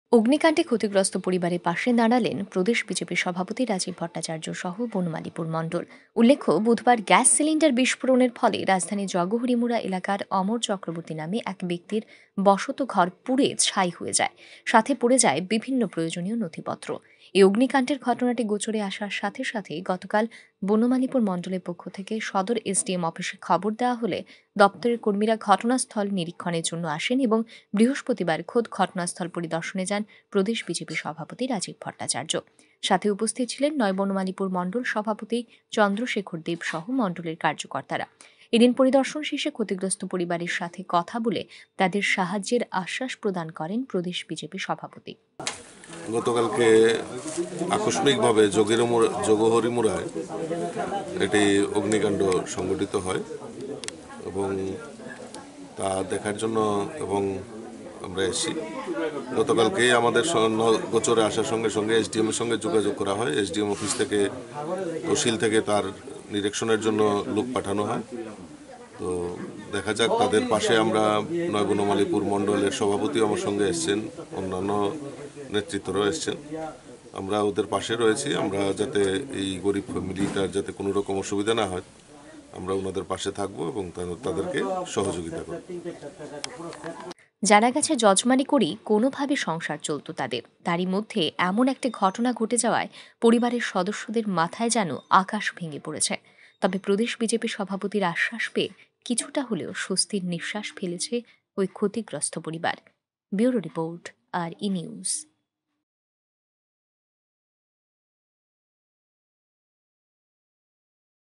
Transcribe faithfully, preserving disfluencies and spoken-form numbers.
অগ্নিকাণ্ডে ক্ষতিগ্রস্ত পরিবারের পাশে দাঁড়ালেন প্রদেশ বিজেপি সভাপতি রাজীব ভট্টাচার্য সহ বনমালীপুর মণ্ডল। উল্লেখ্য, বুধবার গ্যাস সিলিন্ডার বিস্ফোরণের ফলে রাজধানীর জগহরিমুড়া এলাকার অমর চক্রবর্তী নামে এক ব্যক্তির বসত ঘর পুড়ে ছাই হয়ে যায়, সাথে পড়ে যায় বিভিন্ন প্রয়োজনীয় নথিপত্র। এই অগ্নিকাণ্ডের ঘটনাটি গোচরে আসার সাথে সাথে গতকাল বনমালীপুর মণ্ডলের পক্ষ থেকে সদর এসডিএম অফিসে খবর দেওয়া হলে দপ্তরের কর্মীরা ঘটনাস্থল নিরীক্ষণের জন্য আসেন এবং বৃহস্পতিবার খোদ ঘটনাস্থল পরিদর্শনে যান প্রদেশ বিজেপি সভাপতি রাজীব ভট্টাচার্য। সাথে উপস্থিত ছিলেন নয় বনমালীপুর মণ্ডল সভাপতি চন্দ্রশেখর দেব সহ মণ্ডলের কার্যকর্তারা। এদিন পরিদর্শন শেষে ক্ষতিগ্রস্ত পরিবারের সাথে কথা বলে তাদের সাহায্যের আশ্বাস প্রদান করেন প্রদেশ বিজেপি সভাপতি। গতকালকে আকস্মিকভাবে জগহরিমুড়ায় একটি অগ্নিকাণ্ড সংঘটিত হয় এবং তা দেখার জন্য এবং আমরা এসেছি। গতকালকে আমাদের গোচরে আসার সঙ্গে সঙ্গে এসডিএম এর সঙ্গে যোগাযোগ করা হয়। এসডিএম অফিস থেকে তহসিল থেকে তার নিরীক্ষণের জন্য লোক পাঠানো হয়। তো দেখা যাক, তাদের পাশে আমরা নয় বনমালীপুর মণ্ডলের সভাপতি আমার সঙ্গে এসছেন, অন্যান্য নেতৃত্বরাও এসছেন। আমরা ওদের পাশে রয়েছি। আমরা যাতে এই গরিব ফ্যামিলিটার যাতে কোনো রকম অসুবিধা না হয়, আমরা ওনাদের পাশে থাকবো এবং তাদেরকে সহযোগিতা করব। জানা গেছে, যজমানি করেই কোনোভাবে সংসার চলত তাদের। তারই মধ্যে এমন একটা ঘটনা ঘটে যাওয়ায় পরিবারের সদস্যদের মাথায় যেন আকাশ ভেঙে পড়েছে। তবে প্রদেশ বিজেপি সভাপতির আশ্বাস পেয়ে কিছুটা হলেও স্বস্তির নিঃশ্বাস ফেলেছে ওই ক্ষতিগ্রস্ত পরিবার। Bureau report, R E news.